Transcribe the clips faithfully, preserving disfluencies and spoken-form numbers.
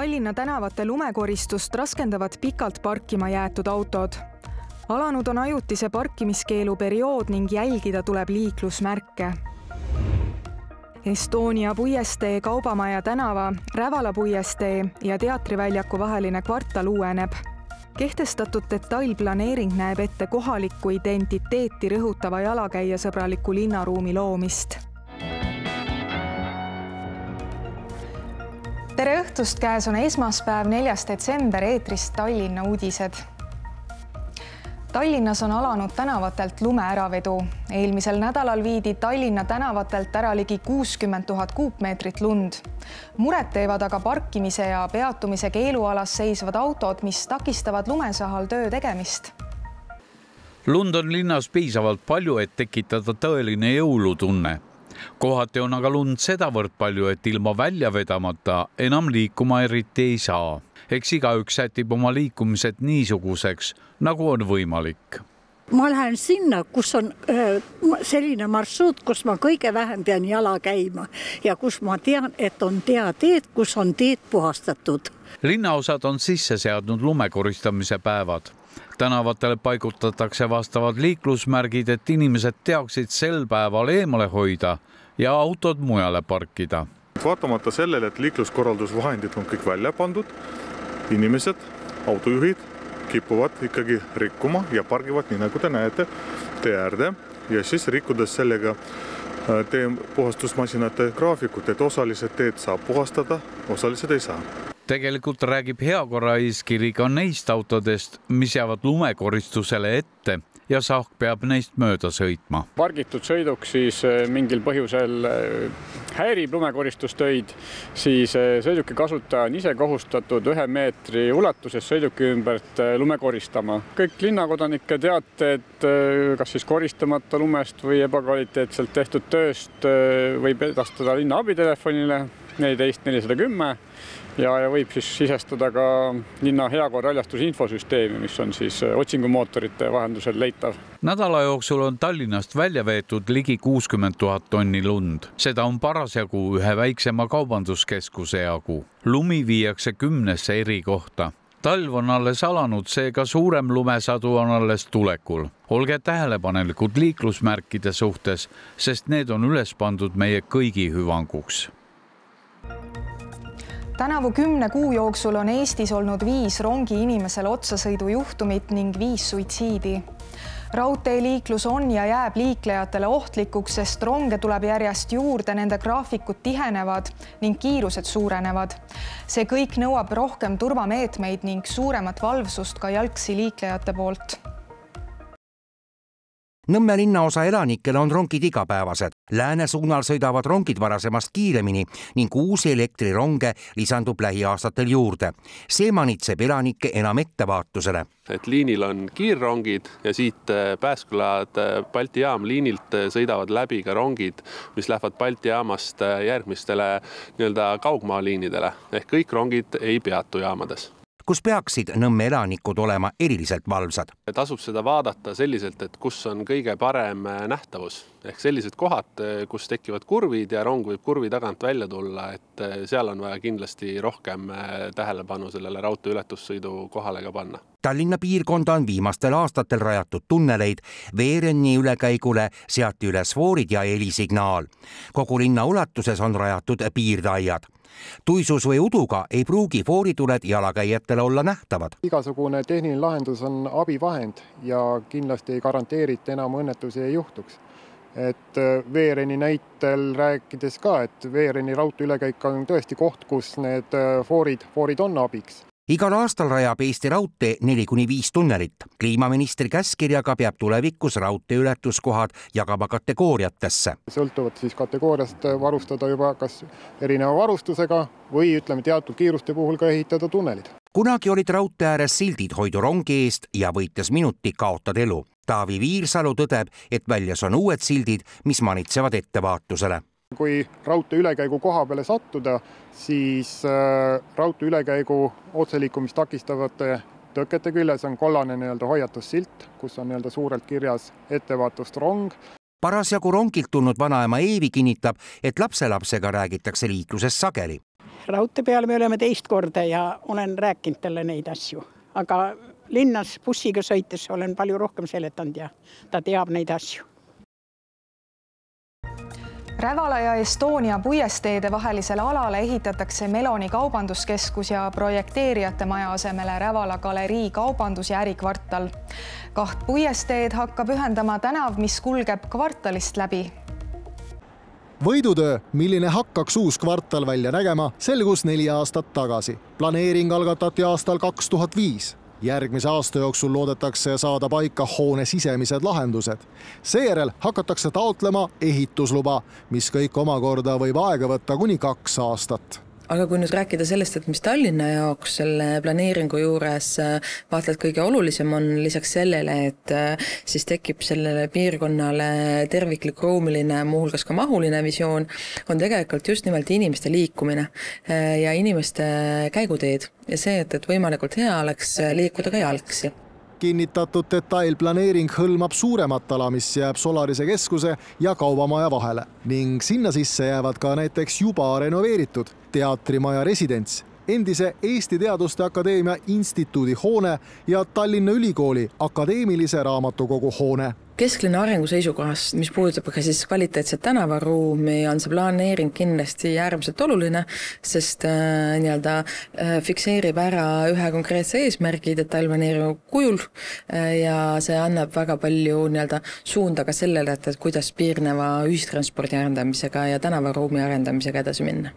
Tallinna tänavate lumekoristust raskendavad pikalt parkima jäetud autod. Alanud on ajutise parkimiskeelu periood ning jälgida tuleb liiklusmärke. Estonia puiestee, Kaubamaja tänava, Rävala puiestee ja Teatriväljaku vaheline kvartal uueneb. Kehtestatud detailplaneering näeb ette kohalikku identiteeti rõhutava jalakäijasõbraliku linnaruumi loomist. Tere õhtust, käes on esmaspäev, neljas detsember, eetris Tallinna uudised. Tallinnas on alanud tänavatelt lume äravedu. Eelmisel nädalal viidi Tallinna tänavatelt ära ligi kuuskümmend tuhat kuupmeetrit lund. Muret teevad aga parkimise ja peatumise keelualas seisvad autod, mis takistavad lumesahal töö tegemist. Lund on linnas piisavalt palju, et tekitada tõeline jõulutunne. Kohati on aga lund sedavõrd palju, et ilma välja vedamata enam liikuma eriti ei saa. Eks igaüks sätib oma liikumised niisuguseks, nagu on võimalik. Ma lähen sinna, kus on selline marsruut, kus ma kõige vähem pean jala käima ja kus ma tean, et on teateed, kus on teed puhastatud. Linnaosad on sisse seadnud lumekoristamise päevad. Tänavatele paigutatakse vastavad liiklusmärgid, et inimesed teaksid sel päeval eemale hoida ja autod mujale parkida. Vaatamata sellele, et liikluskorraldusvahendid on kõik välja pandud, inimesed, autojuhid kipuvad ikkagi rikkuma ja pargivad nii nagu te näete tee äärde ja siis rikkudes sellega tee puhastusmasinate graafikut, et osalised teed saab puhastada, osalised ei saa. Tegelikult räägib heakorraiskiri ka neist autodest, mis jäävad lumekoristusele ette ja saak peab neist mööda sõitma. Pargitud sõiduk siis mingil põhjusel häirib lumekoristustöid, siis sõiduki kasutaja on ise kohustatud ühe meetri ulatuses sõiduki ümbert lume koristama. Kõik linnakodanike teated, kas siis koristamata lumest või ebakvaliteetselt tehtud tööst võib edastada linna abitelefonile neliteist nelisada kümme ja, ja võib siis sisestada ka linna heakorraljastuse infosüsteemi, mis on siis otsingumootorite vahendusel leitav. Nädala jooksul on Tallinnast välja veetud ligi kuuskümmend tuhat tonni lund. Seda on parasjagu ühe väiksema kaubanduskeskuse jagu. Lumi viiakse kümnesse eri kohta. Talv on alles alanud, seega suurem lumesadu on alles tulekul. Olge tähelepanelikud liiklusmärkide suhtes, sest need on üles pandud meie kõigi hüvanguks. Tänavu kümne kuu jooksul on Eestis olnud viis rongi inimesel otsasõidu juhtumit ning viis suitsiidi. Raudteeliiklus on ja jääb liiklejatele ohtlikuks, sest ronge tuleb järjest juurde, nende graafikud tihenevad ning kiirused suurenevad. See kõik nõuab rohkem turvameetmeid ning suuremat valvsust ka jalgsi liiklejate poolt. Nõmme linnaosa elanikel on rongid igapäevased. Lääne suunal sõidavad rongid varasemast kiiremini ning uusi elektrironge lisandub lähiaastatel juurde. See manitseb elanikke enam ettevaatusele. Et liinil on kiirrongid ja siit Pääskülad Balti jaam liinilt sõidavad läbi ka rongid, mis lähevad Balti jaamast järgmistele nii-öelda kaugmaaliinidele. Ehk kõik rongid ei peatu jaamades. Kus peaksid Nõmme elanikud olema eriliselt valvsad? Tasub seda vaadata selliselt, et kus on kõige parem nähtavus. Ehk sellised kohad, kus tekivad kurvid ja rong võib kurvi tagant välja tulla, et seal on vaja kindlasti rohkem tähelepanu sellele raudtee ületussõidu kohale ka panna. Tallinna piirkonda on viimastel aastatel rajatud tunneleid, Veerenni ülekäigule seati üles foorid ja helisignaal. Kogu linna ulatuses on rajatud piirdeaiad. Tuisus või uduga ei pruugi foorituled jalakäijatele olla nähtavad. Igasugune tehniline lahendus on abivahend ja kindlasti ei garanteerita enam õnnetusi ei juhtuks. Et Veereni näitel rääkides ka, et Veereni raudtee ülekäik on tõesti koht, kus need foorid, foorid on abiks. Igal aastal rajab Eesti raudtee neli kuni viis tunnelit. Kliimaministri käskirjaga peab tulevikus raudtee ületuskohad jagama kategooriatesse. Sõltuvad siis kategooriast varustada juba kas erineva varustusega või ütleme teatud kiiruste puhul ka ehitada tunnelid. Kunagi olid raudtee ääres sildid hoidu rongi eest ja võites minuti kaotad elu. Taavi Viirsalu tõdeb, et väljas on uued sildid, mis manitsevad ettevaatusele. Kui raudtee ülekäigu koha peale sattuda, siis raudtee ülekäigu otseliikumist takistavate tõkete küljes on kollane nii-öelda hoiatussilt, kus on nii-öelda suurelt kirjas ettevaatust rong. Parasjagu rongilt tulnud vanaema Eevi kinnitab, et lapselapsega räägitakse liikluses sageli. raudtee peal me oleme teist korda ja olen rääkinud talle neid asju. Aga linnas bussiga sõites olen palju rohkem seletanud ja ta teab neid asju. Rävala ja Estonia puiesteede vahelisele alale ehitatakse Meloni kaubanduskeskus ja projekteerijate maja asemele Rävala galerii kaubandus- ja ärikvartal. Kaht puiesteed hakkab ühendama tänav, mis kulgeb kvartalist läbi. Võidutöö, milline hakkaks uus kvartal välja nägema, selgus neli aastat tagasi. Planeering algatati aastal kaks tuhat viis. Järgmise aasta jooksul loodetakse saada paika hoone sisemised lahendused. Seejärel hakatakse taotlema ehitusluba, mis kõik omakorda võib aega võtta kuni kaks aastat. Aga kui nüüd rääkida sellest, et mis Tallinna jaoks selle planeeringu juures vaatelt kõige olulisem on lisaks sellele, et siis tekib sellele piirkonnale terviklik ruumiline, muuhulgas ka mahuline visioon, on tegelikult just nimelt inimeste liikumine ja inimeste käiguteed ja see, et, et võimalikult hea oleks liikuda ka jalgsi. Kinnitatud detailplaneering hõlmab suuremat ala, mis jääb Solarise keskuse ja kaubamaja vahele ning sinna sisse jäävad ka näiteks juba renoveeritud teatrimaja residents, endise Eesti Teaduste Akadeemia instituudi hoone ja Tallinna Ülikooli akadeemilise raamatukogu hoone. Kesklinna arengu seisukohast, mis puudutab ka siis kvaliteetset tänavaruumi, on see planeering kindlasti äärmiselt oluline, sest äh, nii-öelda äh, fikseerib ära ühe konkreetse eesmärgi detailplaneeringu kujul äh, ja see annab väga palju nii-öelda suunda ka sellele, et, et kuidas piirneva ühistranspordi arendamisega ja tänavaruumi arendamisega edasi minna.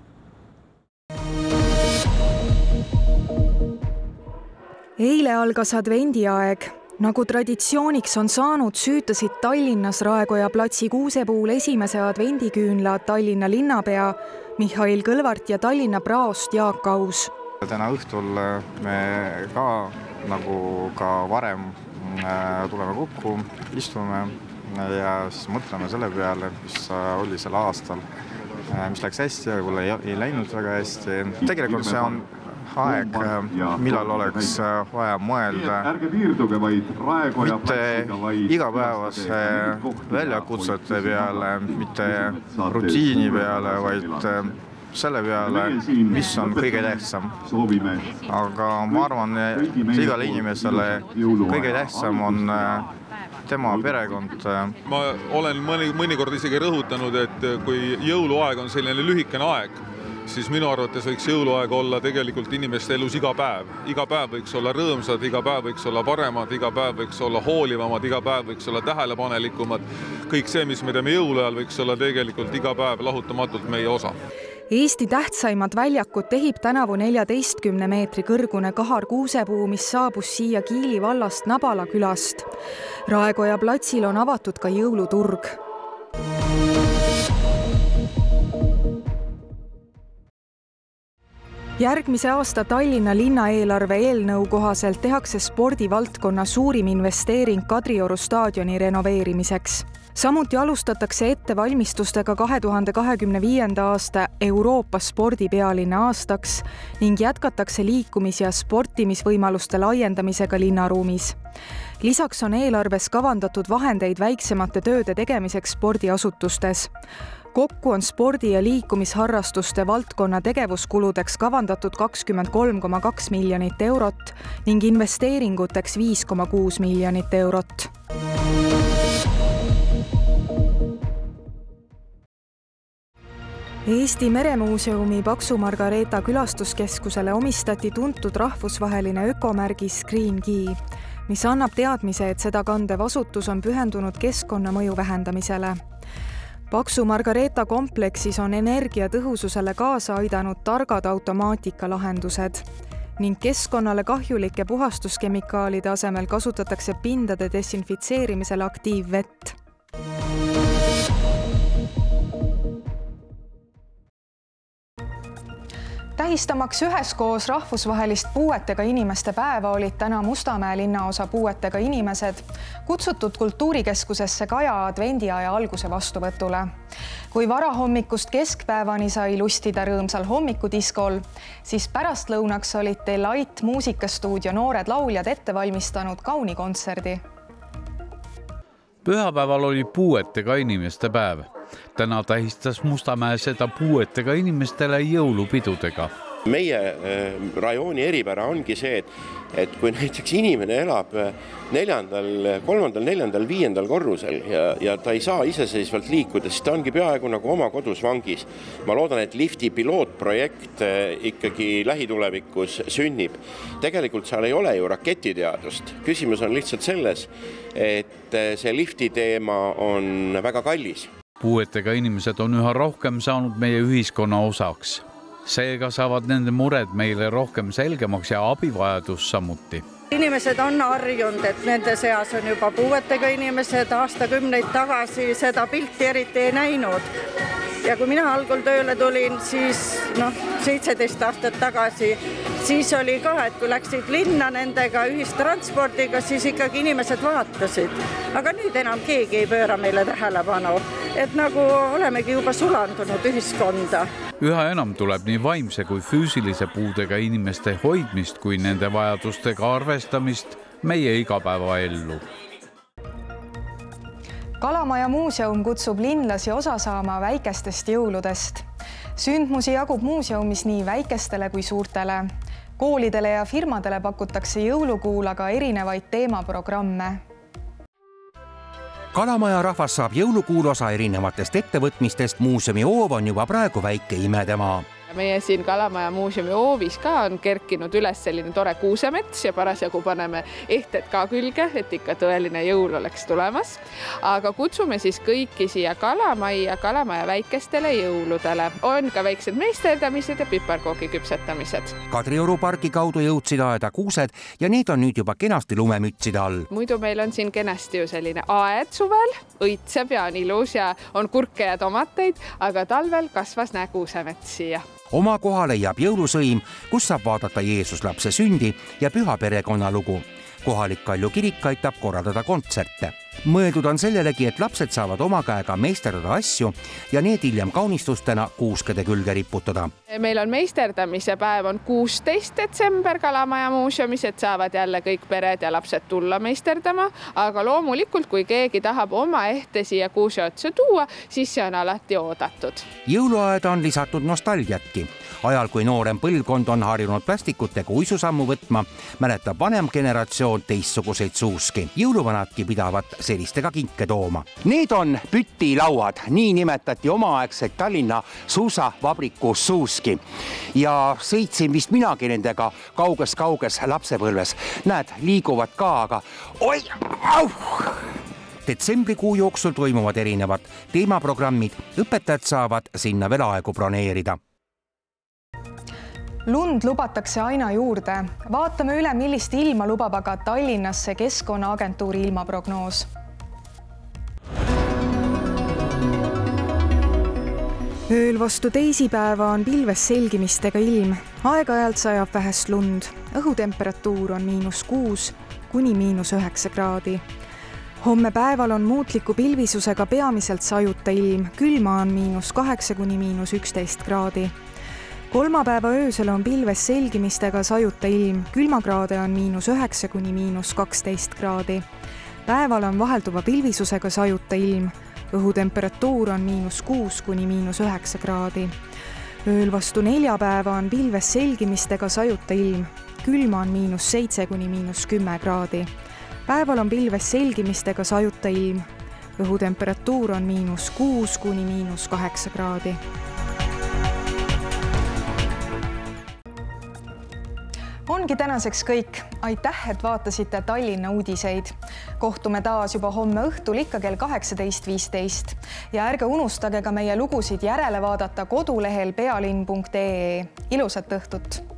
Eile algas advendiaeg. Nagu traditsiooniks on saanud, süütasid Tallinnas Raekoja platsi Kuusepuul esimese advendiküünla Tallinna linnapea Mihhail Kõlvart ja Tallinna praost Jaak Aus. Täna õhtul me ka nagu ka varem tuleme kokku, istume ja siis mõtleme selle peale, mis oli sel aastal, mis läks hästi ja võib-olla ei läinud väga hästi. Tegelikult see on aeg, millal oleks vaja mõelda mitte igapäevase väljakutsete peale, mitte rutiini peale, vaid selle peale, mis on kõige tähtsam. Aga ma arvan, et igale inimesele kõige tähtsam on tema perekond. Ma olen mõni, mõnikord isegi rõhutanud, et kui jõuluaeg on selline lühikene aeg, siis minu arvates võiks jõuluaeg olla tegelikult inimeste elus iga päev. Iga päev võiks olla rõõmsad, iga päev võiks olla paremad, iga päev võiks olla hoolivamad, iga päev võiks olla tähelepanelikumad. Kõik see, mis me teeme jõuluajal, võiks olla tegelikult iga päev lahutamatult meie osa. Eesti tähtsaimad väljakut ehib tänavu neljateistkümne meetri kõrgune kahar kuusepuu, mis saabus siia Kiili vallast Nabala külast. Raekoja platsil on avatud ka jõuluturg. Järgmise aasta Tallinna linnaeelarve eelnõu kohaselt tehakse spordivaldkonna suurim investeering Kadrioru staadioni renoveerimiseks. Samuti alustatakse ettevalmistustega kahe tuhande kahekümne viienda aasta Euroopa spordipealinna aastaks ning jätkatakse liikumis- ja sportimisvõimaluste laiendamisega linnaruumis. Lisaks on eelarves kavandatud vahendeid väiksemate tööde tegemiseks spordiasutustes. Kokku on spordi- ja liikumisharrastuste valdkonna tegevuskuludeks kavandatud kakskümmend kolm koma kaks miljonit eurot ning investeeringuteks viis koma kuus miljonit eurot. Eesti Meremuuseumi Paksu Margareeta külastuskeskusele omistati tuntud rahvusvaheline ökomärgis Green Key, mis annab teadmise, et seda kandev asutus on pühendunud keskkonnamõju vähendamisele. Paksu Margareeta kompleksis on energiatõhususele kaasa aidanud targad automaatikalahendused ning keskkonnale kahjulike puhastuskemikaalide asemel kasutatakse pindade desinfitseerimisel aktiivvett. Tähistamaks üheskoos rahvusvahelist puuetega inimeste päeva olid täna Mustamäe linnaosa puuetega inimesed kutsutud kultuurikeskusesse Kaja advendiaja alguse vastuvõtule. Kui varahommikust keskpäevani sai lustida rõõmsal hommikudiskol, siis pärastlõunaks olid Delight muusikastuudio noored lauljad ette valmistanud kauni kontserdi. Pühapäeval oli puuetega inimeste päev. täna tähistas Mustamäe seda puuetega inimestele jõulupidudega. Meie rajooni eripära ongi see, et, et kui näiteks inimene elab neljandal, kolmandal, neljandal, viiendal korrusel ja, ja ta ei saa iseseisvalt liikuda, siis ta ongi peaaegu nagu oma kodus vangis. Ma loodan, et lifti pilootprojekt ikkagi lähitulevikus sünnib. Tegelikult seal ei ole ju raketiteadust. Küsimus on lihtsalt selles, et see lifti teema on väga kallis. Puuetega inimesed on üha rohkem saanud meie ühiskonna osaks. Seega saavad nende mured meile rohkem selgemaks ja abivajadus samuti. Inimesed on harjunud, et nende seas on juba puuetega inimesed, aastakümneid tagasi seda pilti eriti ei näinud. Ja kui mina algul tööle tulin, siis noh, seitseteist aastat tagasi, siis oli ka, et kui läksid linna nendega ühistranspordiga, siis ikkagi inimesed vaatasid. Aga nüüd enam keegi ei pööra meile tähelepanu, et nagu olemegi juba sulandunud ühiskonda. Üha enam tuleb nii vaimse kui füüsilise puudega inimeste hoidmist kui nende vajadustega arvestamist meie igapäevaellu. Kalamaja muuseum kutsub linlasi osa saama väikestest jõuludest. Sündmusi jagub muuseumis nii väikestele kui suurtele. Koolidele ja firmadele pakutakse jõulukuulaga erinevaid teemaprogramme. Kalamaja rahvas saab jõulukuul osa erinevatest ettevõtmistest. Muuseumi hoov on juba praegu väike imedemaa. Meie siin Kalamaja muuseumi hoovis ka on kerkinud üles selline tore kuusemets ja parasjagu paneme ehted ka külge, et ikka tõeline jõul oleks tulemas. Aga kutsume siis kõiki siia Kalamaja, Kalamaja väikestele jõuludele. On ka väiksed meisterdamised ja piparkoogi küpsetamised. Kadrioru pargi kaudu jõudsid aeda kuused ja need on nüüd juba kenasti lumemütside all. Muidu meil on siin kenasti ju selline aed suvel, õitseb ja on ilus ja on kurke ja tomateid, aga talvel kasvas näe kuusemets siia. Oma koha leiab jõulusõim, kus saab vaadata Jeesuslapse sündi ja püha perekonna lugu. Kohalik Kalju kirik aitab korraldada kontserte. Mõeldud on sellelegi, et lapsed saavad oma käega meisterdada asju ja need hiljem kaunistustena kuuskede külge riputada. Meil on meisterdamise päev on kuusteist detsember Kalamaja muuseumis, et saavad jälle kõik pered ja lapsed tulla meisterdama, aga loomulikult, kui keegi tahab oma ehte siia kuuse otsa tuua, siis see on alati oodatud. Jõuluaeda on lisatud nostalgiatki. Ajal, kui noorem põlvkond on harjunud plastikutega uisusammu võtma, mäletab vanem generatsioon teistsuguseid suuski. Jõuluvanadki pidavat sellistega kinke tooma. Need on pütilauad, nii nimetati omaaegseid Tallinna suusavabriku suuski. Ja sõitsin vist minagi nendega kauges-kauges lapsepõlves. Näed, liiguvad ka, aga oi, au! Detsembrikuu jooksul toimuvad erinevad teemaprogrammid. Õpetajad saavad sinna veel aegu broneerida. Lund lubatakse aina juurde. Vaatame üle, millist ilma lubab aga Tallinnasse Keskkonnaagentuuri ilmaprognoos. Ööl vastu teisipäeva on pilves selgimistega ilm. Aeg-ajalt sajab vähest lund. Õhutemperatuur on miinus kuus kuni miinus üheksa kraadi. Homme päeval on muutliku pilvisusega peamiselt sajuta ilm. Külma on miinus kaheksa kuni miinus üksteist kraadi. Kolmapäeva öösel on pilves selgimistega sajuta ilm. Külmakraade on miinus üheksa kuni miinus kaksteist kraadi. Päeval on vahelduva pilvisusega sajuta ilm. Õhutemperatuur on miinus kuus kuni miinus üheksa kraadi. Ööl vastu neljapäeva on pilves selgimistega sajuta ilm. Külma on miinus seitse kuni miinus kümme kraadi. Päeval on pilves selgimistega sajuta ilm. Õhutemperatuur on miinus kuus kuni miinus kaheksa kraadi. Ongi tänaseks kõik. Aitäh, et vaatasite Tallinna uudiseid. Kohtume taas juba homme õhtul ikka kell kaheksateist viisteist. Ja ärge unustage ka meie lugusid järele vaadata kodulehel pealinn punkt ee. Ilusat õhtut!